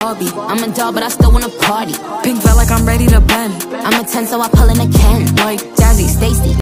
hobby. I'm a doll, but I still wanna party. Pink felt like I'm ready to bend. I'm a 10, so I pull in a Ken. Like Jazzy, Stacy.